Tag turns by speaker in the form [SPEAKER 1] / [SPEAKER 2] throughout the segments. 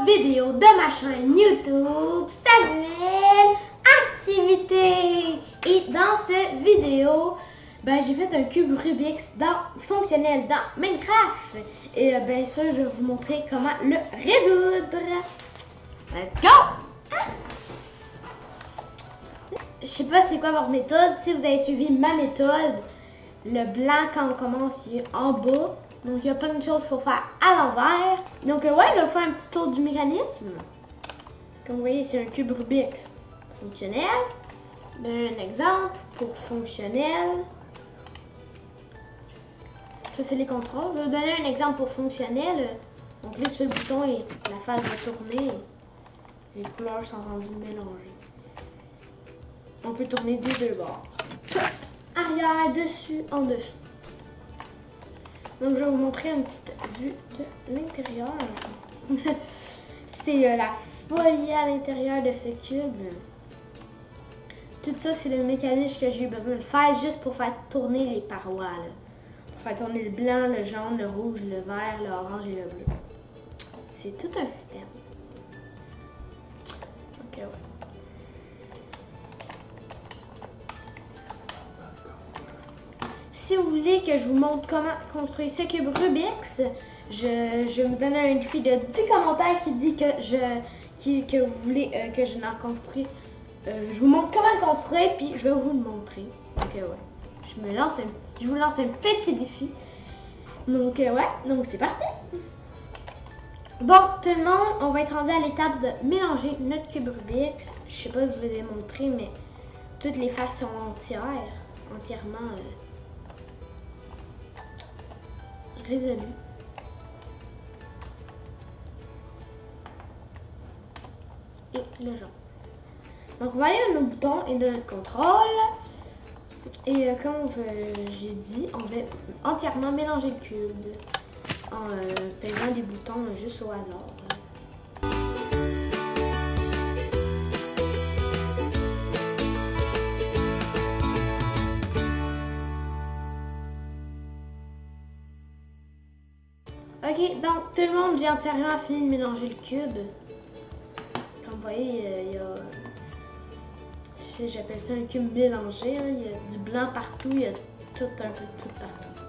[SPEAKER 1] vidéo de ma chaîne YouTube Samuel Activité. Et dans cette vidéo, j'ai fait un cube Rubik's fonctionnel dans Minecraft. Et bien sûr, je vais vous montrer comment le résoudre. Let's go! Je sais pas c'est quoi votre méthode. Si vous avez suivi ma méthode, le blanc quand on commence il est en bas. Donc il y a plein de choses qu'il faut faire à l'envers. Donc ouais, je vais faire un petit tour du mécanisme. Comme vous voyez, c'est un cube Rubik's fonctionnel. Un exemple pour fonctionnel. Ça c'est les contrôles. Je vais vous donner un exemple pour fonctionnel. On clique sur le bouton et la face va tourner. Les couleurs sont rendues mélangées. On peut tourner des deux bords. Arrière, dessus, en dessous. Donc je vais vous montrer une petite vue de l'intérieur. C'est la folie à l'intérieur de ce cube. Tout ça, c'est le mécanisme que j'ai eu besoin de faire juste pour faire tourner les parois. Là. Pour faire tourner le blanc, le jaune, le rouge, le vert, l'orange et le bleu. C'est tout un système. Ok, ouais. Si vous voulez que je vous montre comment construire ce cube Rubik's, je vais vous donner un défi de 10 commentaires qui dit que vous voulez que je l'en construise. Je vous montre comment le construire, puis je vais vous le montrer. Donc ouais, je vous lance un petit défi. Donc ouais, donc c'est parti. Bon, tout le monde, on va être rendu à l'étape de mélanger notre cube Rubik's. Je sais pas si je vous l'ai montré, mais toutes les faces sont entièrement résolu. Et le jaune. Donc on va aller dans nos boutons et dans notre contrôle. Et comme j'ai dit, on va entièrement mélanger le cube en pesant des boutons juste au hasard. Ok, donc tout le monde, j'ai entièrement fini de mélanger le cube. Comme vous voyez, il y a... J'appelle ça un cube mélangé. Hein. Il y a du blanc partout, il y a tout un peu de tout partout.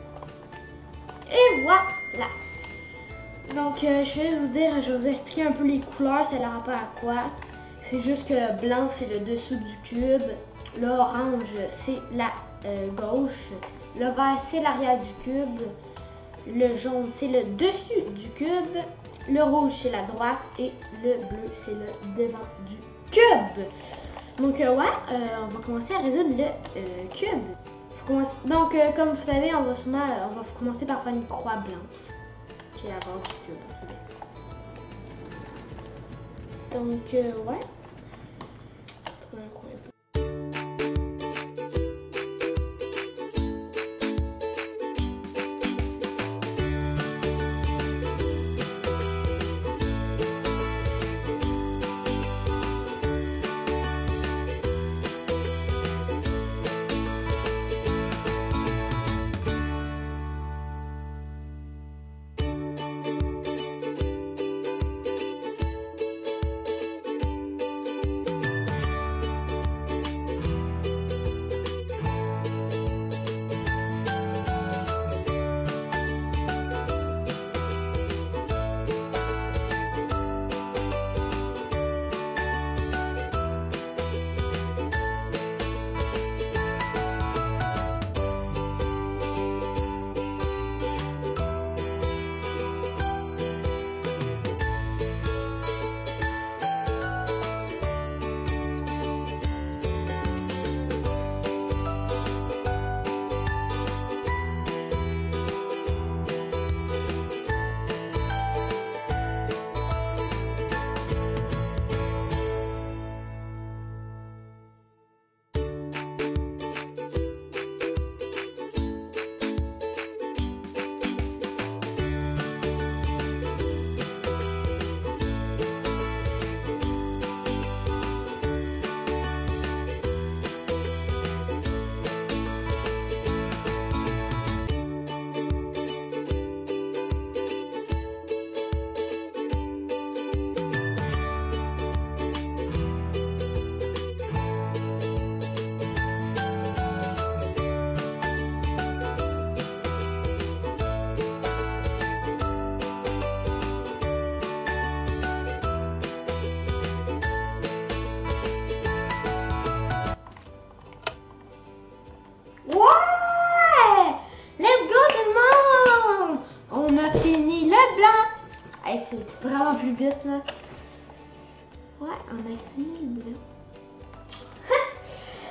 [SPEAKER 1] Et voilà! Donc je vais vous dire, je vais vous expliquer un peu les couleurs, ça a rapport à quoi. C'est juste que le blanc c'est le dessous du cube, l'orange c'est la gauche, le vert c'est l'arrière du cube. Le jaune, c'est le dessus du cube. Le rouge, c'est la droite. Et le bleu, c'est le devant du cube. Donc, ouais, on va commencer à résoudre le cube. Donc, comme vous savez, on va commencer par faire une croix blanche. Qui est la base du cube. Donc, ouais. Trouver un coin.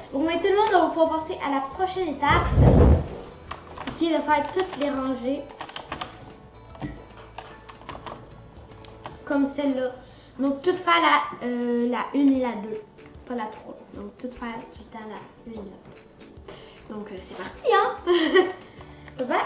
[SPEAKER 1] Bon, maintenant, on va pouvoir passer à la prochaine étape, qui est de faire toutes les rangées. Comme celle-là. Donc, tout faire la 1 et la 2. Pas la 3. Donc, tout faire tout le temps la 1 et la 2. Donc, c'est parti, hein? Ça va?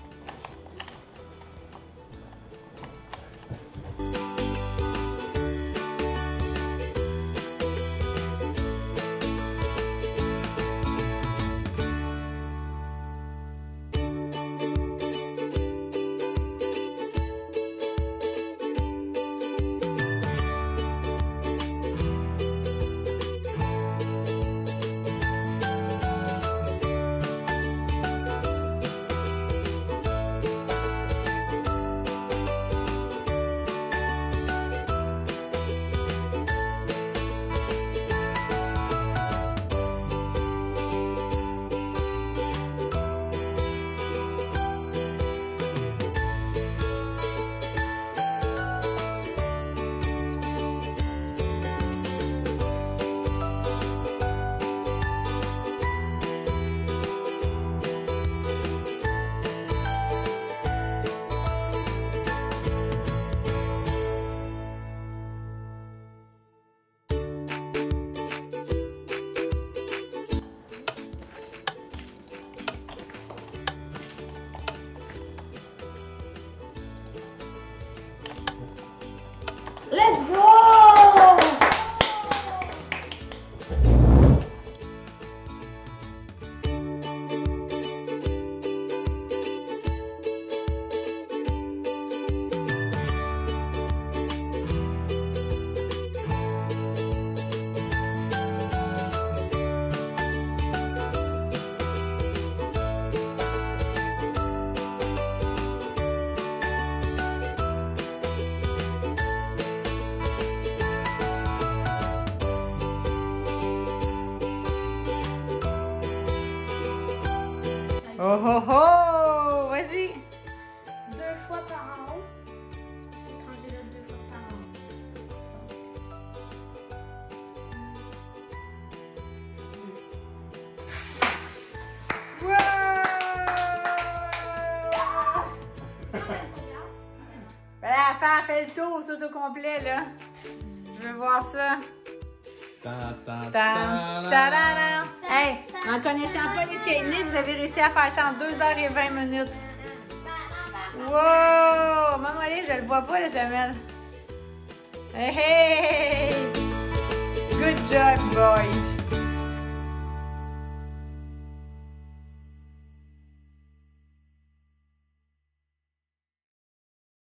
[SPEAKER 1] Let's go!
[SPEAKER 2] Oh oh oh! Vas-y!
[SPEAKER 1] 2 fois par an. Cette rangée-là 2 fois par an.
[SPEAKER 2] Ben, la femme fait le tour tout au complet, là. Je veux voir ça. Hey, en connaissant pas les techniques, vous avez réussi à faire ça en 2h20. Wow! Maman, allez, je le vois pas, la semelle. Hey, hey! Good job, boys!